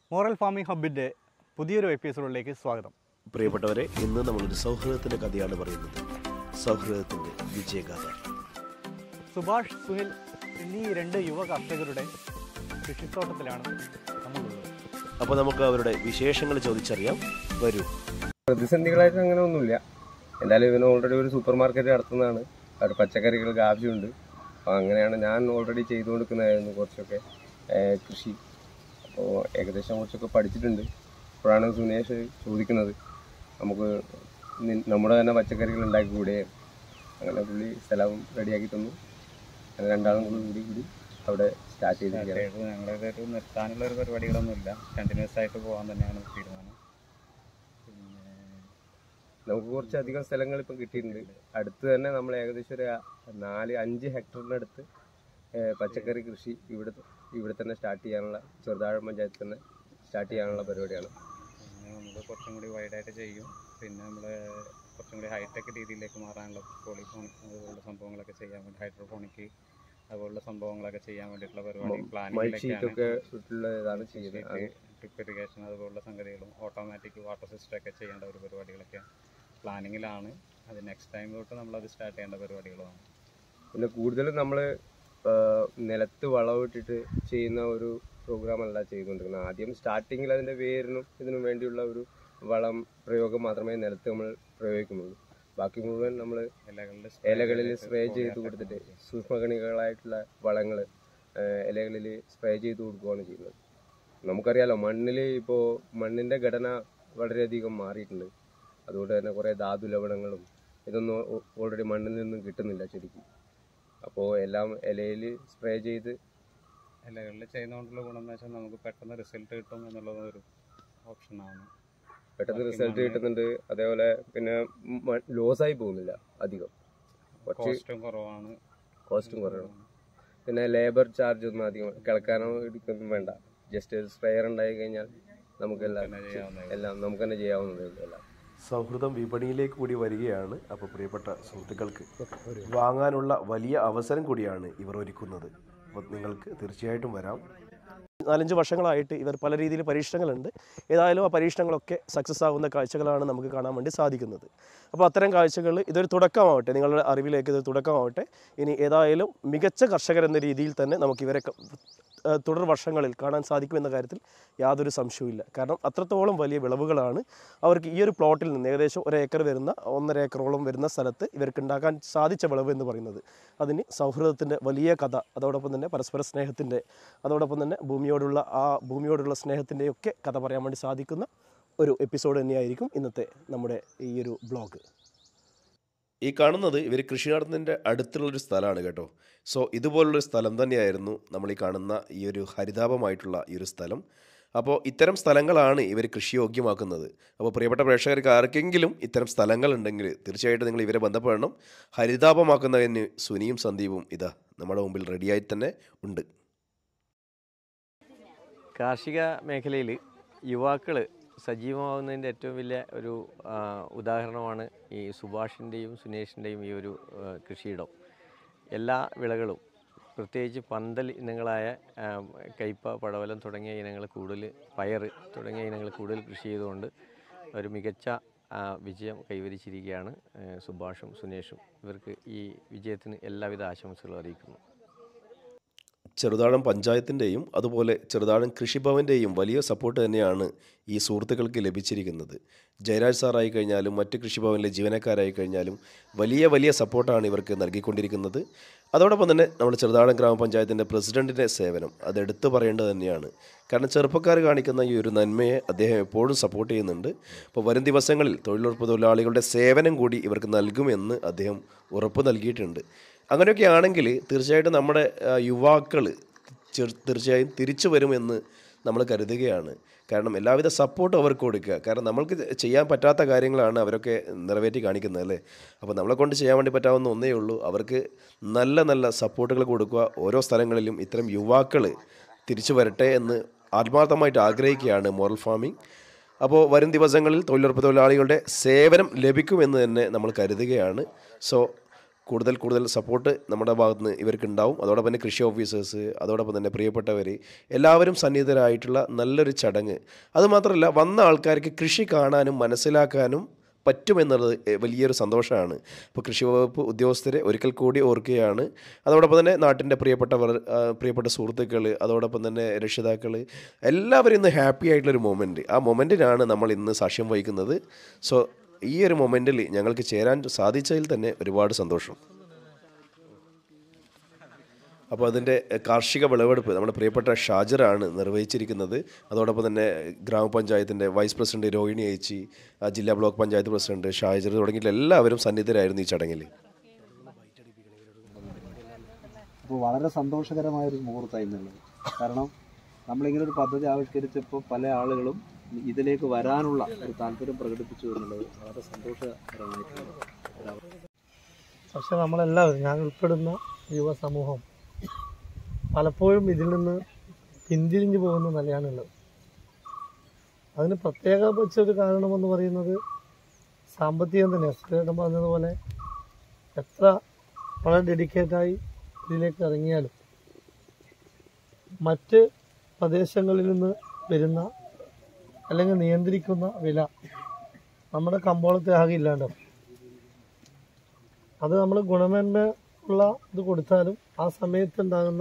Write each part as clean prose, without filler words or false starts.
Moral farming ഹബിൻ്റെ പുതിയൊരു എപ്പിസോഡിലേക്ക് സ്വാഗതം. പ്രിയപ്പെട്ടവരെ, ഇന്ന് നമ്മളൊരു സൗഹൃദത്തിൻ്റെ കഥയാണ് പറയുന്നത്. സൗഹൃദത്തിൻ്റെ വിജയഗാഥ. സുഭാഷ്, സുനിൽ എന്നീ രണ്ട് യുവ കർഷകരുടെ കൃഷിത്തോട്ടത്തിലാണ് നമ്മളുള്ളത്. അപ്പോൾ നമുക്ക് അവരുടെ വിശേഷങ്ങൾ ചോദിച്ചറിയാം. വരൂ. പ്രതിസന്ധികളായിട്ട് അങ്ങനെ ഒന്നുമില്ല. എന്തായാലും ഇവന് ഓൾറെഡി ഒരു സൂപ്പർ മാർക്കറ്റ് നടത്തുന്നതാണ്. അവർ പച്ചക്കറികൾക്ക് ആവശ്യമുണ്ട്. അപ്പോൾ അങ്ങനെയാണ് ഞാൻ ഓൾറെഡി ചെയ്തു കൊടുക്കുന്നതായിരുന്നു കുറച്ചൊക്കെ കൃഷി. അപ്പോൾ ഏകദേശം കുറച്ചൊക്കെ പഠിച്ചിട്ടുണ്ട്. അപ്പോഴാണ് സുനേഷ് ചോദിക്കുന്നത്, നമുക്ക് നമ്മുടെ തന്നെ പച്ചക്കറികൾ ഉണ്ടാക്കിക്കൂടെ? അങ്ങനെ പുള്ളി സ്ഥലം റെഡിയാക്കി തന്നു. അങ്ങനെ രണ്ടാളും കൂടി അവിടെ സ്റ്റാർട്ട് ചെയ്തിരിക്കുകയാണ്. ഞങ്ങളിതൊരു നിർത്താനുള്ള ഒരു പരിപാടികളൊന്നുമില്ല, കണ്ടിന്യൂസ് ആയിട്ട് പോകാൻ തന്നെയാണ് തീരുമാനം. നമുക്ക് കുറച്ചധികം സ്ഥലങ്ങൾ ഇപ്പം കിട്ടിയിട്ടുണ്ട്. അടുത്ത് തന്നെ നമ്മൾ ഏകദേശം ഒരു 4-5 ഹെക്ടറിനടുത്ത് പച്ചക്കറി കൃഷി ഇവിടെ തന്നെ സ്റ്റാർട്ട് ചെയ്യാനുള്ള, ചെറുതാഴം പഞ്ചായത്തിൽ തന്നെ സ്റ്റാർട്ട് ചെയ്യാനുള്ള പരിപാടിയാണ്. പിന്നെ നമ്മൾ കുറച്ചും കൂടി വൈഡായിട്ട് ചെയ്യും. പിന്നെ നമ്മൾ കുറച്ചും കൂടി ഹൈടെക് രീതിയിലേക്ക് മാറാനുള്ള പോളിഫോണിക് അതുപോലുള്ള സംഭവങ്ങളൊക്കെ ചെയ്യാൻ വേണ്ടി, ഹൈഡ്രോഫോണിക് അതുപോലുള്ള സംഭവങ്ങളൊക്കെ ചെയ്യാൻ വേണ്ടിയിട്ടുള്ള പരിപാടി പ്ലാനിങ്ങിലൊക്കെയാണ്. ഡ്രിപ്പ് ഇറിഗേഷൻ അതുപോലുള്ള സംഗതികളും ഓട്ടോമാറ്റിക് വാട്ടർ സിസ്റ്റം ഒക്കെ ചെയ്യേണ്ട ഒരു പരിപാടികളൊക്കെ പ്ലാനിങ്ങിലാണ്. അത് നെക്സ്റ്റ് ടൈം തൊട്ട് നമ്മളത് സ്റ്റാർട്ട് ചെയ്യേണ്ട പരിപാടികളുമാണ്. പിന്നെ കൂടുതലും നമ്മൾ നിലത്ത് വളമിട്ടിട്ട് ചെയ്യുന്ന ഒരു പ്രോഗ്രാമല്ല ചെയ്തുകൊണ്ടിരിക്കുന്നത്. ആദ്യം സ്റ്റാർട്ടിങ്ങിൽ അതിൻ്റെ വേരിനും ഇതിനും വേണ്ടിയുള്ള ഒരു വളം പ്രയോഗം മാത്രമേ നിലത്ത് നമ്മൾ പ്രയോഗിക്കുന്നുള്ളൂ. ബാക്കി മുഴുവൻ നമ്മൾ ഇലകളിൽ സ്പ്രേ ചെയ്ത് കൊടുത്തിട്ട് സൂക്ഷ്മകണികളായിട്ടുള്ള വളങ്ങൾ ഇലകളിൽ സ്പ്രേ ചെയ്ത് കൊടുക്കുകയാണ് ചെയ്യുന്നത്. നമുക്കറിയാലോ, ഇപ്പോൾ മണ്ണിൻ്റെ ഘടന വളരെയധികം മാറിയിട്ടുണ്ട്. അതുകൊണ്ട് തന്നെ കുറേ ധാതു ലവണങ്ങളും ഇതൊന്നും ഓൾറെഡി മണ്ണിൽ നിന്നും കിട്ടുന്നില്ല ശരിക്കും. അപ്പോൾ എല്ലാം ഇലയിൽ സ്പ്രേ ചെയ്ത് ഇലകളിൽ ചെയ്യുന്നതുകൊണ്ടുള്ള ഗുണം എന്ന് വെച്ചാൽ നമുക്ക് പെട്ടെന്ന് റിസൾട്ട് കിട്ടും എന്നുള്ളത് ഒരു ഓപ്ഷനാണ്. പെട്ടെന്ന് റിസൾട്ട് കിട്ടുന്നുണ്ട്. അതേപോലെ പിന്നെ ലോസായി പോകുന്നില്ല അധികം. കോസ്റ്റും കുറവാണ്. പിന്നെ ലേബർ ചാർജ് ഒന്നും അധികം കിളക്കാനോ എടുക്കൊന്നും വേണ്ട. ജസ്റ്റ് സ്പ്രെയർ ഉണ്ടായി കഴിഞ്ഞാൽ നമുക്കെല്ലാം നമുക്ക് തന്നെ ചെയ്യാവുന്നതേ ഉള്ളൂ. സൗഹൃദം വിപണിയിലേക്ക് കൂടി വരികയാണ്. അപ്പോൾ പ്രിയപ്പെട്ട സുഹൃത്തുക്കൾക്ക് വാങ്ങാനുള്ള വലിയ അവസരം കൂടിയാണ് ഇവർ ഒരുക്കുന്നത്. അപ്പോൾ നിങ്ങൾക്ക് തീർച്ചയായിട്ടും വരാം. 4-5 വർഷങ്ങളായിട്ട് ഇവർ പല രീതിയിൽ പരീക്ഷണങ്ങളുണ്ട്. ഏതായാലും ആ പരീക്ഷണങ്ങളൊക്കെ സക്സസ് ആകുന്ന കാഴ്ചകളാണ് നമുക്ക് കാണാൻ വേണ്ടി സാധിക്കുന്നത്. അപ്പോൾ അത്തരം കാഴ്ചകൾ ഇതൊരു തുടക്കമാവട്ടെ, നിങ്ങളുടെ അറിവിലേക്ക് ഇതൊരു തുടക്കമാവട്ടെ. ഇനി ഏതായാലും മികച്ച കർഷകരെന്ന രീതിയിൽ തന്നെ നമുക്ക് ഇവരെ തുടർ വർഷങ്ങളിൽ കാണാൻ സാധിക്കുമെന്ന കാര്യത്തിൽ യാതൊരു സംശയവുമില്ല. കാരണം അത്രത്തോളം വലിയ വിളവുകളാണ് അവർക്ക് ഈ ഒരു പ്ലോട്ടിൽ നിന്ന്, ഏകദേശം 1 ഏക്കർ വരുന്ന 1.5 ഏക്കറോളം വരുന്ന സ്ഥലത്ത് ഇവർക്ക് ഉണ്ടാക്കാൻ സാധിച്ച വിളവ് എന്ന് പറയുന്നത്. അതിന് സൗഹൃദത്തിൻ്റെ വലിയ കഥ, അതോടൊപ്പം തന്നെ പരസ്പര സ്നേഹത്തിൻ്റെ, അതോടൊപ്പം തന്നെ ഭൂമിയോടുള്ള സ്നേഹത്തിൻ്റെയൊക്കെ കഥ പറയാൻ വേണ്ടി സാധിക്കുന്ന ഒരു എപ്പിസോഡ് തന്നെയായിരിക്കും ഇന്നത്തെ നമ്മുടെ ഈ ഒരു ബ്ലോഗ്. ഈ കാണുന്നത് ഇവർ കൃഷി നടത്തുന്നതിൻ്റെ അടുത്തുള്ളൊരു സ്ഥലമാണ് കേട്ടോ. സോ ഇതുപോലുള്ളൊരു സ്ഥലം തന്നെയായിരുന്നു നമ്മൾ ഈ കാണുന്ന ഈ ഒരു ഹരിതാപമായിട്ടുള്ള ഈ ഒരു സ്ഥലം. അപ്പോൾ ഇത്തരം സ്ഥലങ്ങളാണ് ഇവർ കൃഷിയോഗ്യമാക്കുന്നത്. അപ്പോൾ പ്രിയപ്പെട്ട പ്രേക്ഷകർക്ക് ആർക്കെങ്കിലും ഇത്തരം സ്ഥലങ്ങളുണ്ടെങ്കിൽ തീർച്ചയായിട്ടും നിങ്ങൾ ഇവരെ ബന്ധപ്പെടണം. ഹരിതാപമാക്കുന്നതിന് സുനിയും സന്ദീപും ഇതാ നമ്മുടെ മുമ്പിൽ റെഡിയായി തന്നെ ഉണ്ട്. കാർഷിക മേഖലയിൽ യുവാക്കൾ സജീവമാകുന്നതിൻ്റെ ഏറ്റവും വലിയ ഒരു ഉദാഹരണമാണ് ഈ സുഭാഷിൻ്റെയും സുനേഷിൻ്റെയും ഈ ഒരു കൃഷിയിടം. എല്ലാ വിളകളും, പ്രത്യേകിച്ച് പന്തൽ ഇനങ്ങളായ കയ്പ, പടവലം തുടങ്ങിയ ഇനങ്ങൾ കൂടുതൽ, പയർ തുടങ്ങിയ ഇനങ്ങൾ കൂടുതൽ കൃഷി ചെയ്തുകൊണ്ട് ഒരു മികച്ച വിജയം കൈവരിച്ചിരിക്കുകയാണ് സുഭാഷും സുനേഷും. ഇവർക്ക് ഈ വിജയത്തിന് എല്ലാവിധ ആശംസകളും അറിയിക്കുന്നു. ചെറുതാഴം പഞ്ചായത്തിൻ്റെയും അതുപോലെ ചെറുതാഴം കൃഷിഭവൻ്റെയും വലിയ സപ്പോർട്ട് തന്നെയാണ് ഈ സുഹൃത്തുക്കൾക്ക് ലഭിച്ചിരിക്കുന്നത്. ജയരാജ് സാറായി കഴിഞ്ഞാലും മറ്റ് കൃഷിഭവനിലെ ജീവനക്കാരായി കഴിഞ്ഞാലും വലിയ സപ്പോർട്ടാണ് ഇവർക്ക് നൽകിക്കൊണ്ടിരിക്കുന്നത്. അതോടൊപ്പം തന്നെ നമ്മുടെ ചെറുതാഴം ഗ്രാമപഞ്ചായത്തിൻ്റെ പ്രസിഡൻറ്റിൻ്റെ സേവനം അതെടുത്ത് പറയേണ്ടത് തന്നെയാണ്. കാരണം ചെറുപ്പക്കാർ കാണിക്കുന്ന ഈ ഒരു നന്മയെ അദ്ദേഹം എപ്പോഴും സപ്പോർട്ട് ചെയ്യുന്നുണ്ട്. അപ്പോൾ വരും ദിവസങ്ങളിൽ തൊഴിലുറപ്പ് തൊഴിലാളികളുടെ സേവനം കൂടി ഇവർക്ക് നൽകുമെന്ന് അദ്ദേഹം ഉറപ്പ് നൽകിയിട്ടുണ്ട്. അങ്ങനെയൊക്കെ ആണെങ്കിൽ തീർച്ചയായിട്ടും നമ്മുടെ യുവാക്കൾ തീർച്ചയായും തിരിച്ചു വരുമെന്ന് നമ്മൾ കരുതുകയാണ്. കാരണം എല്ലാവിധ സപ്പോർട്ടും അവർക്ക് കൊടുക്കുക. കാരണം നമ്മൾക്ക് ചെയ്യാൻ പറ്റാത്ത കാര്യങ്ങളാണ് അവരൊക്കെ നിറവേറ്റി കാണിക്കുന്നത്, അല്ലേ? അപ്പോൾ നമ്മളെ കൊണ്ട് ചെയ്യാൻ വേണ്ടി പറ്റാവുന്ന ഒന്നേ ഉള്ളൂ, അവർക്ക് നല്ല സപ്പോർട്ടുകൾ കൊടുക്കുക. ഓരോ സ്ഥലങ്ങളിലും ഇത്തരം യുവാക്കൾ തിരിച്ചു വരട്ടെ എന്ന് ആത്മാർത്ഥമായിട്ട് ആഗ്രഹിക്കുകയാണ് മോറൽ ഫാമിംഗ്. അപ്പോൾ വരും ദിവസങ്ങളിൽ തൊഴിലുറപ്പ് തൊഴിലാളികളുടെ സേവനം ലഭിക്കുമെന്ന് തന്നെ നമ്മൾ കരുതുകയാണ്. സോ കൂടുതൽ സപ്പോർട്ട് നമ്മുടെ ഭാഗത്ത് നിന്ന് ഇവർക്കുണ്ടാവും. അതോടൊപ്പം തന്നെ കൃഷി ഓഫീസേഴ്സ്, അതോടൊപ്പം തന്നെ പ്രിയപ്പെട്ടവർ എല്ലാവരും സന്നിഹിതരായിട്ടുള്ള നല്ലൊരു ചടങ്ങ്. അതുമാത്രമല്ല, വന്ന ആൾക്കാർക്ക് കൃഷി കാണാനും മനസ്സിലാക്കാനും പറ്റുമെന്നുള്ളത് വലിയൊരു സന്തോഷമാണ്. അപ്പോൾ കൃഷി വകുപ്പ് ഉദ്യോഗസ്ഥരെ ഒരിക്കൽ കൂടി ഓർക്കുകയാണ്. അതോടൊപ്പം തന്നെ നാട്ടിൻ്റെ പ്രിയപ്പെട്ട സുഹൃത്തുക്കൾ, അതോടൊപ്പം തന്നെ രക്ഷിതാക്കൾ എല്ലാവരും ഇന്ന് ഹാപ്പി ആയിട്ടുള്ളൊരു മൊമെൻറ്റ്. ആ മൊമെൻറ്റിനാണ് നമ്മൾ ഇന്ന് സാക്ഷ്യം വഹിക്കുന്നത്. സോ ഈ ഒരു മൊമെൻറ്റിൽ ഞങ്ങൾക്ക് ചേരാൻ സാധിച്ചതിൽ തന്നെ ഒരുപാട് സന്തോഷം. അപ്പോൾ അതിൻ്റെ കാർഷിക വിളവെടുപ്പ് നമ്മുടെ പ്രിയപ്പെട്ട ഷാജറാണ് നിർവഹിച്ചിരിക്കുന്നത്. അതോടൊപ്പം തന്നെ ഗ്രാമപഞ്ചായത്തിൻ്റെ വൈസ് പ്രസിഡന്റ് രോഹിണി ചേച്ചി, ജില്ലാ ബ്ലോക്ക് പഞ്ചായത്ത് പ്രസിഡന്റ് ഷാജർ തുടങ്ങിയിട്ട് എല്ലാവരും സന്നിഹിതരായിരുന്നു ഈ ചടങ്ങിൽ. അപ്പോൾ വളരെ സന്തോഷകരമായൊരു മുഹൂർത്തമായിരുന്നുള്ളത്. കാരണം നമ്മളിങ്ങനെ ഒരു പദ്ധതി ആവിഷ്കരിച്ചപ്പോൾ പല ആളുകളും ഇതിലേക്ക് വരാനുള്ള ഒരു താല്പര്യം പ്രകടിപ്പിച്ചു എന്നുള്ളത് വളരെ സന്തോഷകരമായിട്ടുള്ള. പക്ഷെ നമ്മളെല്ലാവരും, ഞാൻ ഉൾപ്പെടുന്ന യുവസമൂഹം പലപ്പോഴും ഇതിൽ നിന്ന് പിന്തിരിഞ്ഞു പോകുന്ന നിലയാണുള്ളത്. അതിന് പ്രത്യേക വെച്ചൊരു കാരണമെന്ന് പറയുന്നത് സാമ്പത്തികം തന്നെ. സുരേട്ടൻ പറഞ്ഞതുപോലെ എത്ര വളരെ ഡെഡിക്കേറ്റായി ഇതിലേക്ക് ഇറങ്ങിയാലും മറ്റ് പ്രദേശങ്ങളിൽ നിന്ന് വരുന്ന അല്ലെങ്കിൽ നിയന്ത്രിക്കുന്ന വില നമ്മുടെ കമ്പോളത്തെ ആകെ ഇല്ലാണ്ടാവും. അത് നമ്മൾ ഗുണമേന്മ ഉള്ള ഇത് കൊടുത്താലും ആ സമയത്തുണ്ടാകുന്ന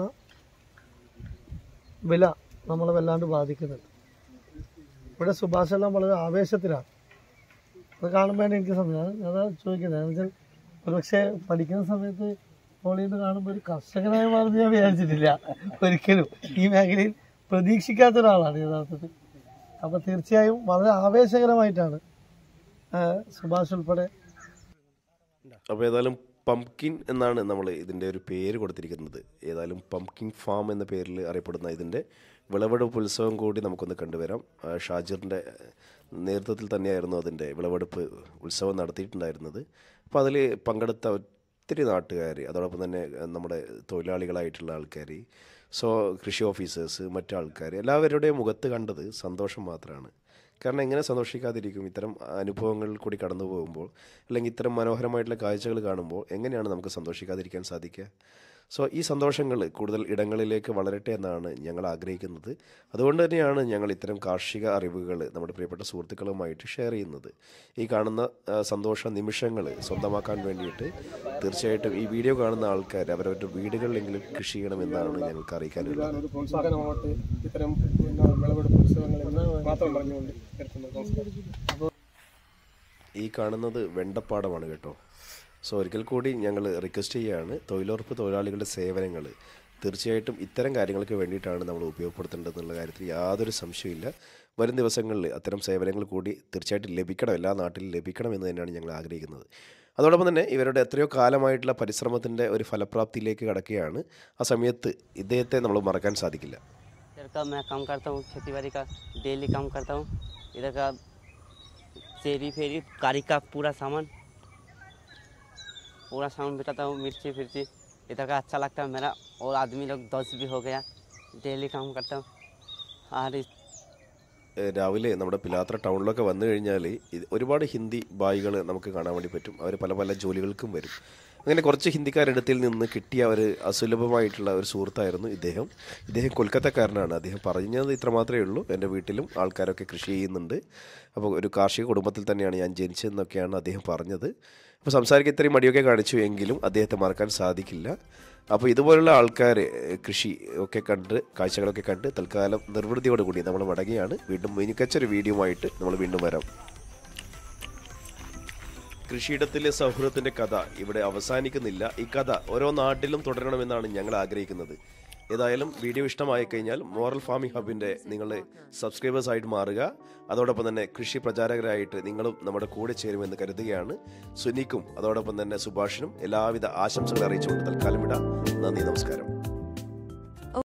വില നമ്മളെ വല്ലാണ്ട് ബാധിക്കുന്നുണ്ട്. ഇവിടെ സുഭാഷെല്ലാം വളരെ ആവേശത്തിലാണ്. അത് കാണുമ്പോഴാണ് എനിക്ക് അതാ ചോദിക്കുന്നത്. എന്നുവെച്ചാൽ ഒരുപക്ഷെ പഠിക്കുന്ന സമയത്ത് ഹോളിയിൽ നിന്ന് കാണുമ്പോൾ ഒരു കർഷകനായ മാറുന്നത് ഞാൻ വിചാരിച്ചിട്ടില്ല ഒരിക്കലും. ഈ മേഖലയിൽ പ്രതീക്ഷിക്കാത്ത ഒരാളാണ് യഥാർത്ഥത്തിൽ. അപ്പോൾ തീർച്ചയായും വളരെ ആവേശകരമായിട്ടാണ് സുഭാഷ് ഉൾപ്പെടെ. അപ്പോൾ ഏതായാലും പംകിൻ എന്നാണ് നമ്മൾ ഇതിൻ്റെ ഒരു പേര് കൊടുത്തിരിക്കുന്നത്. ഏതായാലും പംകിൻ ഫാം എന്ന പേരിൽ അറിയപ്പെടുന്ന ഇതിൻ്റെ വിളവെടുപ്പ് ഉത്സവം കൂടി നമുക്കൊന്ന് കണ്ടുവരാം. ഷാജിറിൻ്റെ നേതൃത്വത്തിൽ തന്നെയായിരുന്നു അതിൻ്റെ വിളവെടുപ്പ് ഉത്സവം നടത്തിയിട്ടുണ്ടായിരുന്നത്. അപ്പോൾ അതിൽ പങ്കെടുത്ത ഒത്തിരി നാട്ടുകാർ, അതോടൊപ്പം തന്നെ നമ്മുടെ തൊഴിലാളികളായിട്ടുള്ള ആൾക്കാർ, കൃഷി ഓഫീസേഴ്സ്, മറ്റാൾക്കാർ എല്ലാവരുടെയും മുഖത്ത് കണ്ടത് സന്തോഷം മാത്രമാണ്. കാരണം എങ്ങനെ സന്തോഷിക്കാതിരിക്കും? ഇത്തരം അനുഭവങ്ങളിൽ കൂടി കടന്നു പോകുമ്പോൾ, അല്ലെങ്കിൽ ഇത്തരം മനോഹരമായിട്ടുള്ള കാഴ്ചകൾ കാണുമ്പോൾ എങ്ങനെയാണ് നമുക്ക് സന്തോഷിക്കാതിരിക്കാൻ സാധിക്കുക? ഈ സന്തോഷങ്ങൾ കൂടുതൽ ഇടങ്ങളിലേക്ക് വളരട്ടെ എന്നാണ് ഞങ്ങൾ ആഗ്രഹിക്കുന്നത്. അതുകൊണ്ട് തന്നെയാണ് ഞങ്ങൾ ഇത്തരം കാർഷിക അറിവുകൾ നമ്മുടെ പ്രിയപ്പെട്ട സുഹൃത്തുക്കളുമായിട്ട് ഷെയർ ചെയ്യുന്നത്. ഈ കാണുന്ന സന്തോഷ നിമിഷങ്ങൾ സ്വന്തമാക്കാൻ വേണ്ടിയിട്ട് തീർച്ചയായിട്ടും ഈ വീഡിയോ കാണുന്ന ആൾക്കാർ അവരവരുടെ വീടുകളിലെങ്കിലും കൃഷി ചെയ്യണമെന്നാണ് ഞങ്ങൾക്ക് അറിയിക്കാനുള്ളത്. ഈ കാണുന്നത് വെണ്ടപ്പാടമാണ് കേട്ടോ. ഒരിക്കൽ കൂടി ഞങ്ങൾ റിക്വസ്റ്റ് ചെയ്യുകയാണ്, തൊഴിലുറപ്പ് തൊഴിലാളികളുടെ സേവനങ്ങൾ തീർച്ചയായിട്ടും ഇത്തരം കാര്യങ്ങൾക്ക് വേണ്ടിയിട്ടാണ് നമ്മൾ ഉപയോഗപ്പെടുത്തേണ്ടതെന്നുള്ള കാര്യത്തിൽ യാതൊരു സംശയമില്ല. വരും ദിവസങ്ങളിൽ അത്തരം സേവനങ്ങൾ കൂടി തീർച്ചയായിട്ടും ലഭിക്കണം, എല്ലാ നാട്ടിലും ലഭിക്കണം എന്ന് തന്നെയാണ് ഞങ്ങൾ ആഗ്രഹിക്കുന്നത്. അതോടൊപ്പം തന്നെ ഇവരുടെ എത്രയോ കാലമായിട്ടുള്ള പരിശ്രമത്തിൻ്റെ ഒരു ഫലപ്രാപ്തിയിലേക്ക് കടക്കുകയാണ്. ആ സമയത്ത് ഇദ്ദേഹത്തെ നമ്മൾ മറക്കാൻ സാധിക്കില്ല. मैं काम करता हूँ, खेती बाड़ी का डेली काम करता हूँ. इधर का सेरी फेरी कारी का पूरा सामान बिटाता हूँ. मिर्ची फिर्ची इधर का अच्छा लगता है मेरा. और आदमी लोग 10 भी हो गया. डेली काम करता हूँ. और രാവിലെ നമ്മുടെ പിലാത്ര ടൗണിലൊക്കെ വന്നു കഴിഞ്ഞാൽ ഒരുപാട് ഹിന്ദി ബായികൾ നമുക്ക് കാണാൻ വേണ്ടി പറ്റും. അവർ പല പല ജോലികൾക്കും വരും. അങ്ങനെ കുറച്ച് ഹിന്ദിക്കാരിടത്തിൽ നിന്ന് കിട്ടിയ ഒരു അസുലഭമായിട്ടുള്ള ഒരു സുഹൃത്തായിരുന്നു ഇദ്ദേഹം. കൊൽക്കത്തക്കാരനാണ്. അദ്ദേഹം പറഞ്ഞത് ഇത്ര മാത്രമേ ഉള്ളൂ, എൻ്റെ വീട്ടിലും ആൾക്കാരൊക്കെ കൃഷി ചെയ്യുന്നുണ്ട്, അപ്പോൾ ഒരു കാർഷിക കുടുംബത്തിൽ തന്നെയാണ് ഞാൻ ജനിച്ചതെന്നൊക്കെയാണ് അദ്ദേഹം പറഞ്ഞത്. അപ്പോൾ സംസാരിക്കാൻ ഇത്രയും മടിയൊക്കെ കാണിച്ചു എങ്കിലും അദ്ദേഹത്തെ മറക്കാൻ സാധിക്കില്ല. അപ്പോൾ ഇതുപോലുള്ള ആൾക്കാർ കൃഷി ഒക്കെ കണ്ട് കാഴ്ചകളൊക്കെ കണ്ട് തൽക്കാലം നിർവൃതിയോടുകൂടി നമ്മൾ മടങ്ങിയാണ്. വീണ്ടും മികച്ചൊരു വീഡിയോയുമായിട്ട് നമ്മൾ വീണ്ടും വരാം. കൃഷിയിടത്തിലെ സൗഹൃദത്തിൻ്റെ കഥ ഇവിടെ അവസാനിക്കുന്നില്ല. ഈ കഥ ഓരോ നാട്ടിലും തുടരണമെന്നാണ് ഞങ്ങൾ ആഗ്രഹിക്കുന്നത്. ഏതായാലും വീഡിയോ ഇഷ്ടമായി കഴിഞ്ഞാൽ മോറൽ ഫാമിംഗ് ഹബിൻ്റെ നിങ്ങൾ സബ്സ്ക്രൈബേഴ്സായിട്ട് മാറുക. അതോടൊപ്പം തന്നെ കൃഷി പ്രചാരകരായിട്ട് നിങ്ങളും നമ്മുടെ കൂടെ ചേരുമെന്ന് കരുതുകയാണ്. സുനിക്കും അതോടൊപ്പം തന്നെ സുഭാഷിനും എല്ലാവിധ ആശംസകൾ അറിയിച്ചുകൊണ്ട് തൽക്കാലം വിടാം. നന്ദി, നമസ്കാരം.